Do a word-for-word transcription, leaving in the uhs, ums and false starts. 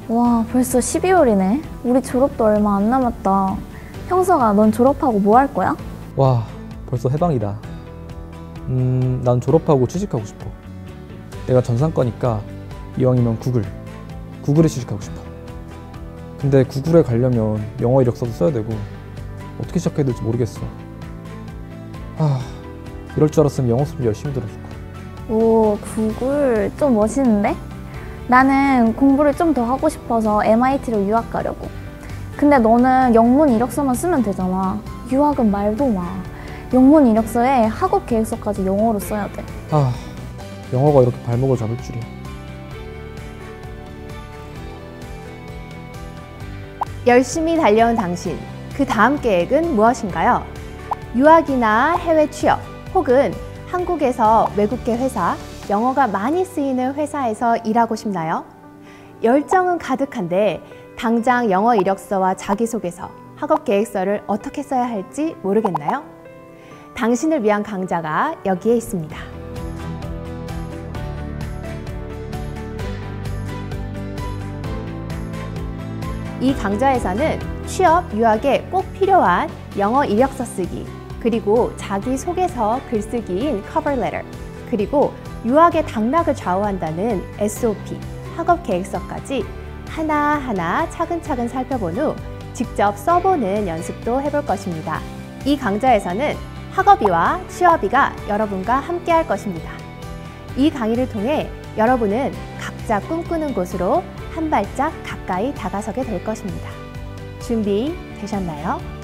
와, 벌써 십이월이네. 우리 졸업도 얼마 안 남았다. 형서가 넌 졸업하고 뭐 할 거야? 와, 벌써 해방이다. 음, 난 졸업하고 취직하고 싶어. 내가 전산과니까 이왕이면 구글, 구글에 취직하고 싶어. 근데 구글에 가려면 영어 이력서도 써야 되고 어떻게 시작해야 될지 모르겠어. 아, 이럴 줄 알았으면 영어 수업 열심히 들어줄 거야. 오, 구글 좀 멋있는데? 나는 공부를 좀 더 하고 싶어서 엠아이티로 유학 가려고. 근데 너는 영문 이력서만 쓰면 되잖아. 유학은 말도 마. 영문 이력서에 학업 계획서까지 영어로 써야 돼. 아, 영어가 이렇게 발목을 잡을 줄이야. 열심히 달려온 당신, 그 다음 계획은 무엇인가요? 유학이나 해외 취업, 혹은 한국에서 외국계 회사, 영어가 많이 쓰이는 회사에서 일하고 싶나요? 열정은 가득한데 당장 영어 이력서와 자기소개서, 학업 계획서를 어떻게 써야 할지 모르겠나요? 당신을 위한 강좌가 여기에 있습니다. 이 강좌에서는 취업, 유학에 꼭 필요한 영어 이력서 쓰기, 그리고 자기소개서 글쓰기인 cover letter, 그리고 유학의 당락을 좌우한다는 에스오피, 학업 계획서까지 하나하나 차근차근 살펴본 후 직접 써보는 연습도 해볼 것입니다. 이 강좌에서는 학업이와 취업이가 여러분과 함께 할 것입니다. 이 강의를 통해 여러분은 각자 꿈꾸는 곳으로 한 발짝 가까이 다가서게 될 것입니다. 준비 되셨나요?